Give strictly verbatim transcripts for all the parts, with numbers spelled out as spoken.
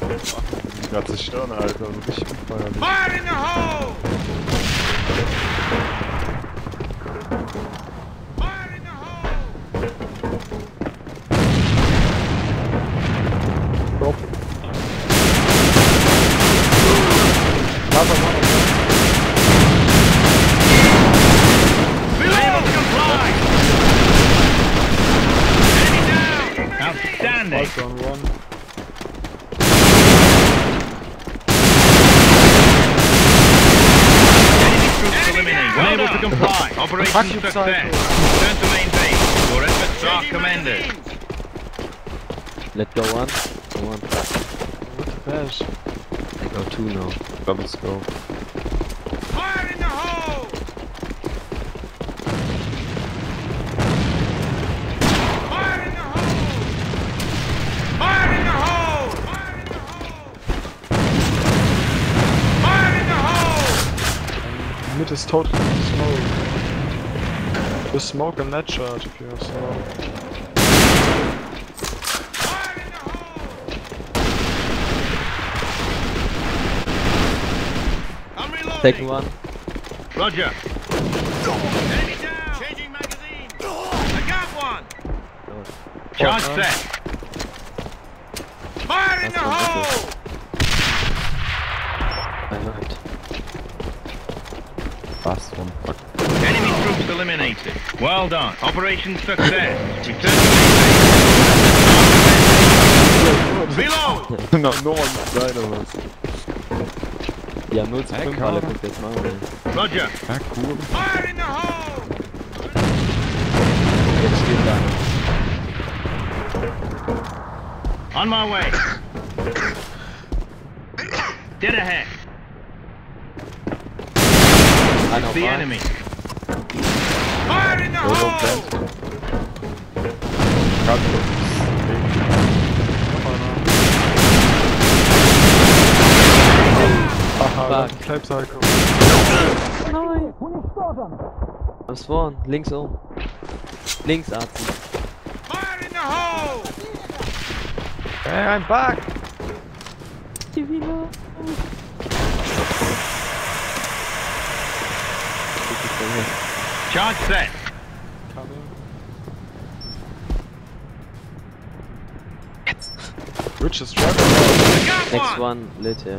Die gerade zerstören, Alter. Also richtig gefeiert. Fire in the hole! Fire in the hole! Stop. Cover one. Able to comply! Enemy down! Outstanding! Also on one. Unable to comply. Operation success. Return to main base. Your efforts are commended. Let go one. Go one. What the bash? I go two now. Double scope. Fire in the hole! Fire in the hole! Fire in the hole! Fire in the hole! Fire in the hole! Mid is totally smoke. Just smoke and net charge if you have smoke. Fire in the hole! I'm reloading. Second one. Roger. Enemy down. Changing magazine. I got one. Charge Oh, set. Fire in the That's one, hole! I learned. Last one. Fuck. Enemy troops eliminated. Well done. Operation success. Return to base. Reload! no, no one's died of us. Die haben null zu fünf alle, guck jetzt mal. Roger. Ja, cool. Fire in the hole! Jetzt steht da. On my way. Dead ahead. Einer auf The A. enemy. Fire in the hole! Haha, Fuck. Clap Cycle. Nein! Am Spawn, links oben. Links, Arzt. Fire in the hole! Hey, I'm back! Die wieder. Charge set. Coming. Jetzt. Rich is struggling. I got Next one. one, lit, ja.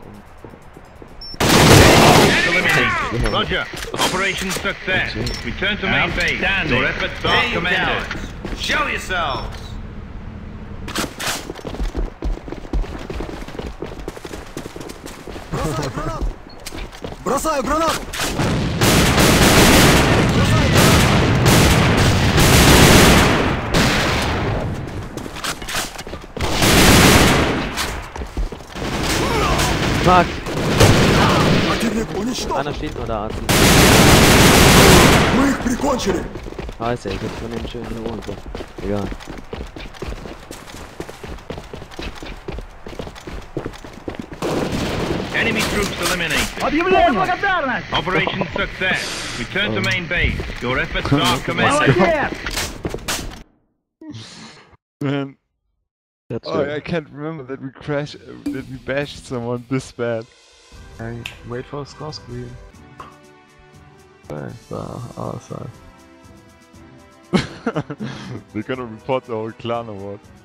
Eliminated. Roger. Operation success. Return to main base. Your efforts are commended. Show yourselves. Бросаю гранату! Fuck! Противник уничтожен! Einer steht nur da, Arzt. Мы их прикончили! Scheiße, ich hab von den schönen Ohren. Egal. Enemy troops eliminated. Operation success. Return to main base. Your efforts are commended. Man, That's oh, it. I can't remember that we crashed, uh, that we bashed someone this bad. I wait for a score screen. Hey, uh, awesome. We're gonna report the whole clan or what?